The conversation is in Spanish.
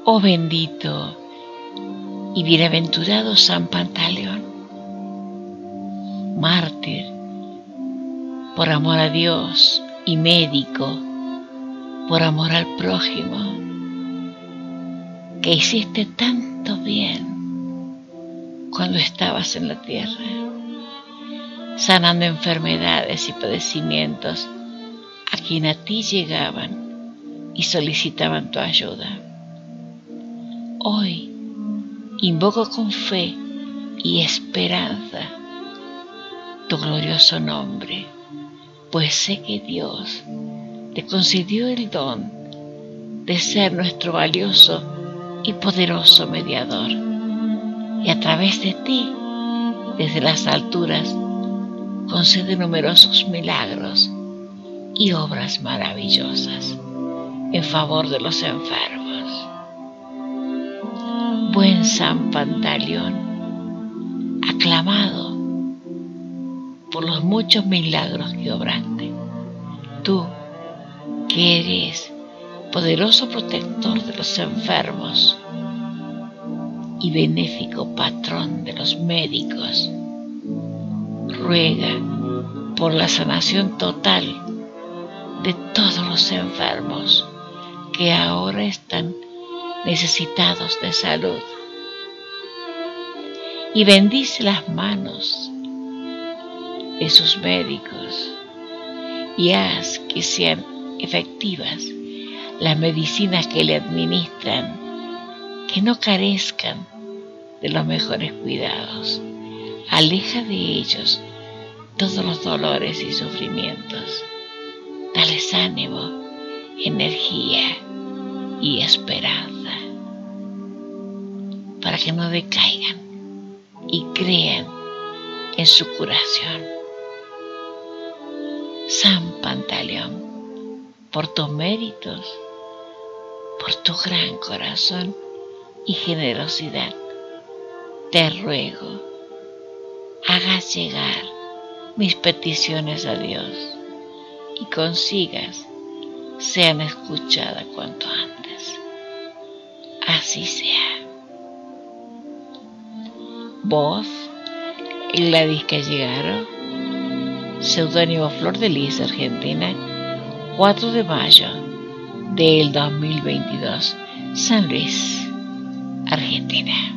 Oh bendito y bienaventurado San Pantaleón, mártir por amor a Dios y médico por amor al prójimo, que hiciste tanto bien cuando estabas en la tierra, sanando enfermedades y padecimientos a quien a ti llegaban y solicitaban tu ayuda. Hoy invoco con fe y esperanza tu glorioso nombre, pues sé que Dios te concedió el don de ser nuestro valioso y poderoso mediador, y a través de ti, desde las alturas, concede numerosos milagros y obras maravillosas en favor de los enfermos. Buen San Pantaleón, aclamado por los muchos milagros que obraste, tú que eres poderoso protector de los enfermos y benéfico patrón de los médicos, ruega por la sanación total de todos los enfermos que ahora están necesitados de salud, y bendice las manos de sus médicos y haz que sean efectivas las medicinas que le administran, que no carezcan de los mejores cuidados. Aleja de ellos todos los dolores y sufrimientos. Dales ánimo, energía y esperanza, para que no decaigan y crean en su curación. San Pantaleón, por tus méritos, por tu gran corazón y generosidad, te ruego, hagas llegar mis peticiones a Dios y consigas sean escuchadas cuanto antes. Así sea. Voz, Gladys Callegaro, seudónimo Flor de Lis, Argentina, 4 de mayo del 2022, San Luis, Argentina.